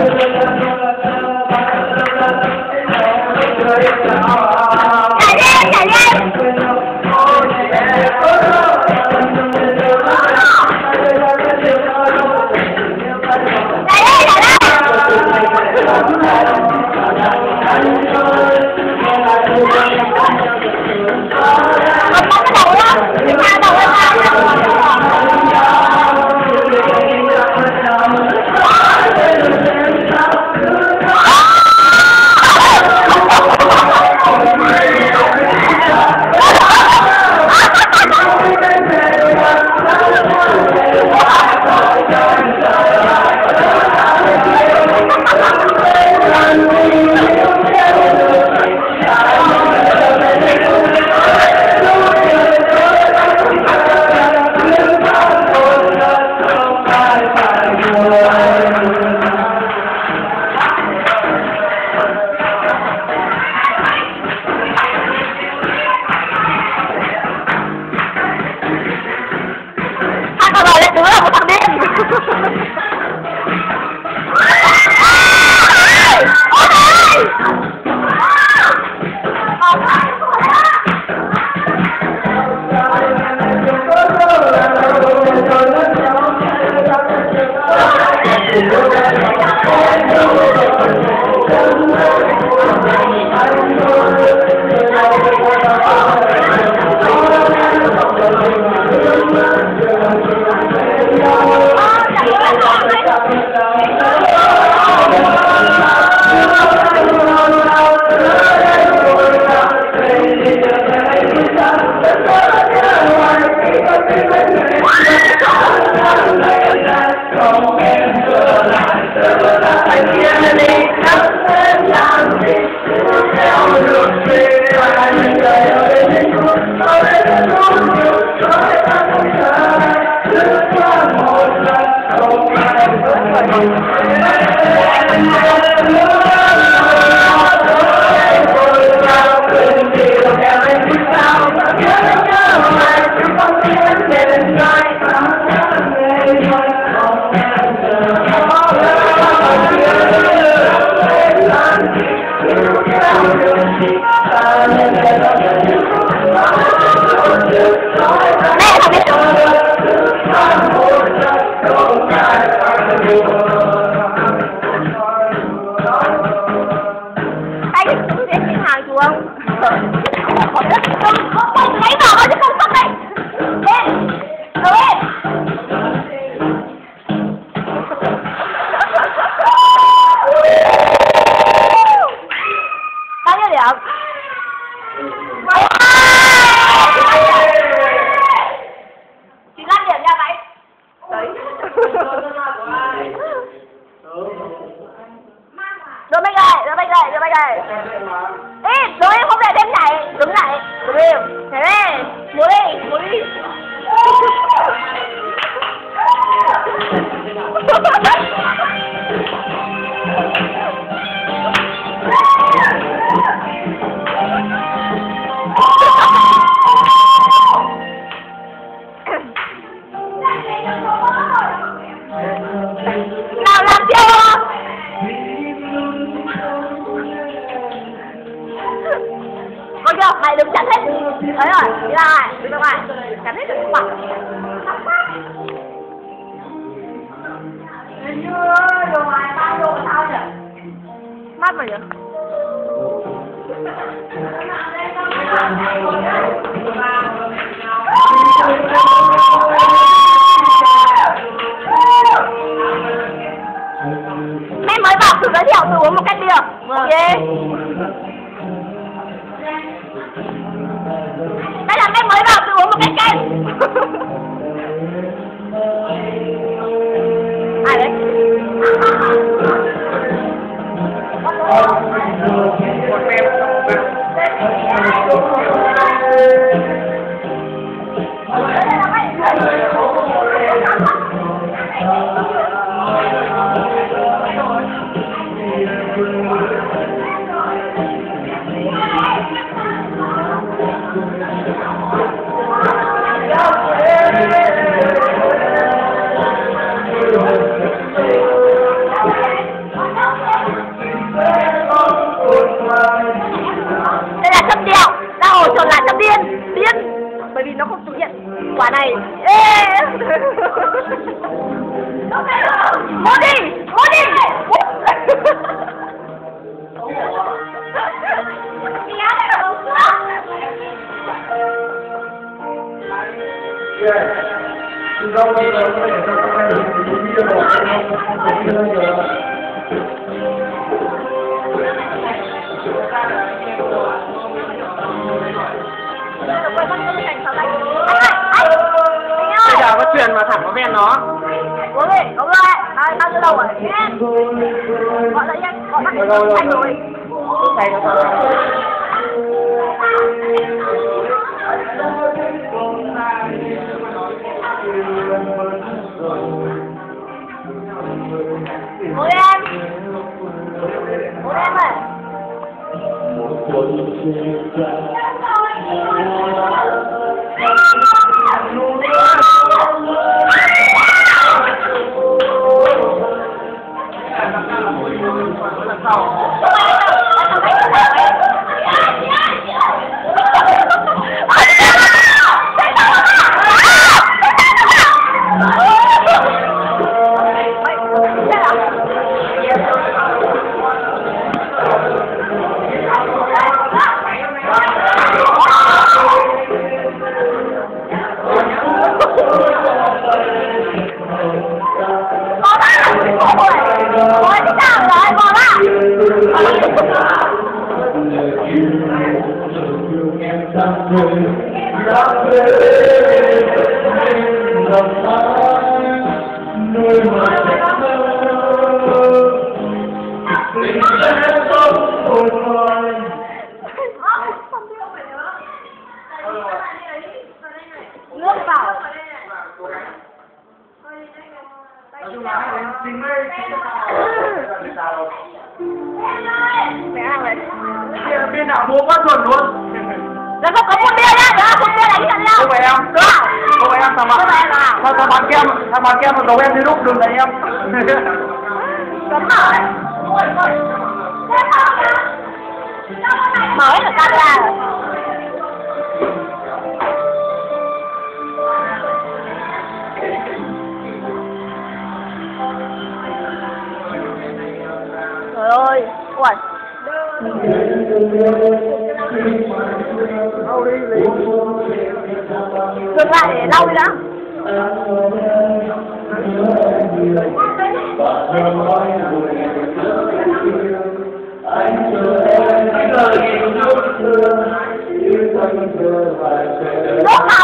Mày đừng chắn hết. Đấy rồi, đi ra ngoài, đi ra ngoài. Chắn hết được các bạn. Đồ ngoài bao đồ sao nhỉ? Mát mà nhỉ? Mẹ mới vào thử giới thiệu thử uống một cách đi được. Ok. Đây là em mới vào tự uống một cái kem. Ai đấy? còn lại là điên, bởi vì nó không thực hiện quả này. Ê! Mua đi. Bây giờ có chuyện mà thẳng có ven nó. Uống đi, uống lại. Tao chưa đâu rồi. Gọi lại nhanh, gọi bắt anh rồi. Thầy nó sao? Ngồi em ơi. Nước vào. Mẹ ăn rồi. Biên đạo bố quá chuẩn luôn. Nó không có phun bia nhá, đừng phun bia đánh trận nhau. Không phải em. Không phải em, thằng bán kem mà giấu em đến lúc đừng đánh em. Cấm mở. Mở hết cả camera rồi. Trời ơi, ui. Dừng lại để lau đi đã. Nước